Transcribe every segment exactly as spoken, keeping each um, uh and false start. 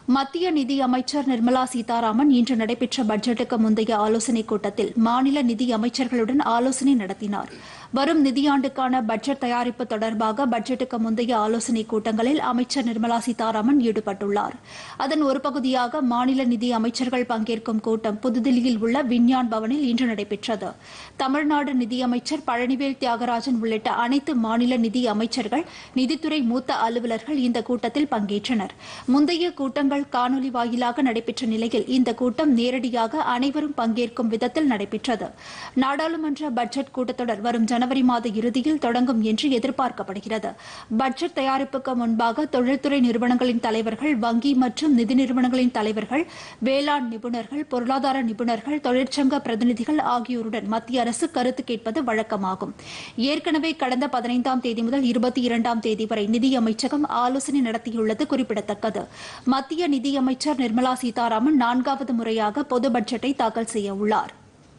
மத்திய நிதி அமைச்சர் நிர்மலா சீதாராமன் இன்று நடைபெற்ற பட்ஜெட்டுக்கு முந்தைய ஆலோசனைக் கூட்டத்தில் மாநில நிதி அமைச்சர்களுடன் ஆலோசனை நடத்தினார். வரும் நிதியாண்டுக்கான பட்ஜெட் தயாரிப்பு தொடர்பாக பட்ஜெட்டுக்கு முந்தைய ஆலோசனைக் கூட்டங்களில் அமைச்சர் நிர்மலா சீதாராமன் ஈடுபட்டுள்ளார். அதன் ஒரு பகுதியாக மாநில நிதி அமைச்சர்கள் பங்கேற்கும் கூட்டம் புதுதில்லியில் உள்ள விஞ்ஞான் பவனில் இன்று நடைபெற்றது. தமிழ்நாடு நிதியமைச்சர் பழனிவேல் தியாகராஜன் உள்ளிட்ட அனைத்து மாநில நிதி அமைச்சர்கள், நிதித்துறை மூத்த அலுவலர்கள் இந்த கூட்டத்தில் பங்கேற்றனர். முந்தைய கூட்டங்கள் காணொலி வாயிலாக நடைபெற்ற நிலையில் இந்த கூட்டம் நேரடியாக அனைவரும் பங்கேற்கும் விதத்தில் நடைபெற்றது. நாடாளுமன்ற பட்ஜெட் கூட்டத்தொடர் வரும் ஜனவரி மாத இறுதியில் தொடங்கும் என்று எதிர்பார்க்கப்படுகிறது. பட்ஜெட் தயாரிப்புக்கு முன்பாக தொழில்துறை நிறுவனங்களின் தலைவர்கள், வங்கி மற்றும் நிதி நிறுவனங்களின் தலைவர்கள், வேளாண் நிபுணர்கள், பொருளாதார நிபுணர்கள், தொழிற்சங்க பிரதிநிதிகள் ஆகியோருடன் மத்திய அரசு கருத்து கேட்பது வழக்கமாகும். ஏற்கனவே கடந்த பதினைந்தாம் தேதி முதல் இருபத்தி இரண்டாம் தேதி வரை நிதியமைச்சகம் ஆலோசனை நடத்தியுள்ளது குறிப்பிடத்தக்கது. மத்திய நிதியமைச்சர் நிர்மலா சீதாராமன் நான்காவது முறையாக பொது பட்ஜெட்டை தாக்கல் செய்ய உள்ளார்.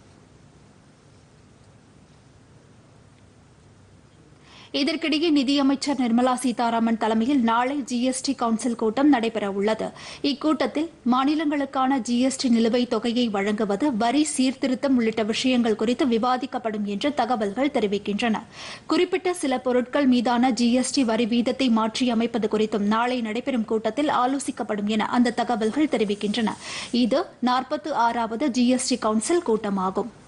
இதற்கிடையே நிதியமைச்சர் நிர்மலா சீதாராமன் தலைமையில் நாளை ஜிஎஸ்டி கவுன்சில் கூட்டம் நடைபெறவுள்ளது. இக்கூட்டத்தில் மாநிலங்களுக்கான ஜிஎஸ்டி நிலுவைத் தொகையை வழங்குவது, வரி சீர்திருத்தம் உள்ளிட்ட விஷயங்கள் குறித்து விவாதிக்கப்படும் என்று தகவல்கள் தெரிவிக்கின்றன. குறிப்பிட்ட சில பொருட்கள் மீதான ஜிஎஸ்டி வரி வீதத்தை மாற்றியமைப்பது குறித்தும் நாளை நடைபெறும் கூட்டத்தில் ஆலோசிக்கப்படும் என அந்த தகவல்கள் தெரிவிக்கின்றன. இது நாற்பத்தி ஆறாவது ஜிஎஸ்டி கவுன்சில் கூட்டமாகும்.